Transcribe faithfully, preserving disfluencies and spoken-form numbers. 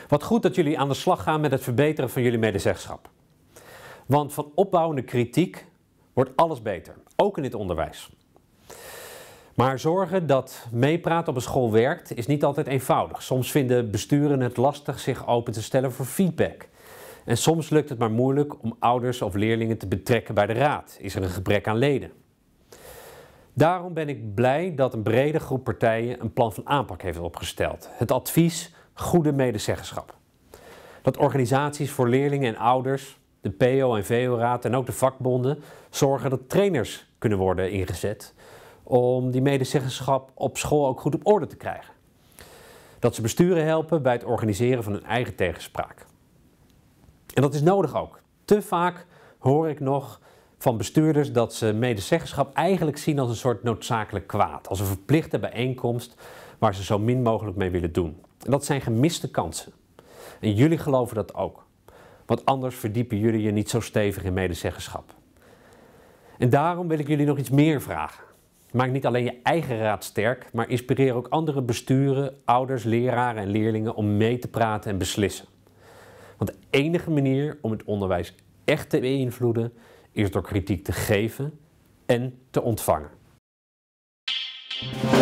Wat goed dat jullie aan de slag gaan met het verbeteren van jullie medezeggenschap. Want van opbouwende kritiek wordt alles beter, ook in het onderwijs. Maar zorgen dat meepraten op een school werkt is niet altijd eenvoudig. Soms vinden besturen het lastig zich open te stellen voor feedback. En soms lukt het maar moeilijk om ouders of leerlingen te betrekken bij de raad. Is er een gebrek aan leden. Daarom ben ik blij dat een brede groep partijen een plan van aanpak heeft opgesteld. Het advies Goede Medezeggenschap. Dat organisaties voor leerlingen en ouders, de P O en V O-raad en ook de vakbonden zorgen dat trainers kunnen worden ingezet om die medezeggenschap op school ook goed op orde te krijgen. Dat ze besturen helpen bij het organiseren van hun eigen tegenspraak. En dat is nodig ook. Te vaak hoor ik nog van bestuurders dat ze medezeggenschap eigenlijk zien als een soort noodzakelijk kwaad. Als een verplichte bijeenkomst waar ze zo min mogelijk mee willen doen. En dat zijn gemiste kansen. En jullie geloven dat ook. Want anders verdiepen jullie je niet zo stevig in medezeggenschap. En daarom wil ik jullie nog iets meer vragen. Maak niet alleen je eigen raad sterk, maar inspireer ook andere besturen, ouders, leraren en leerlingen om mee te praten en beslissen. Want de enige manier om het onderwijs echt te beïnvloeden is door kritiek te geven en te ontvangen.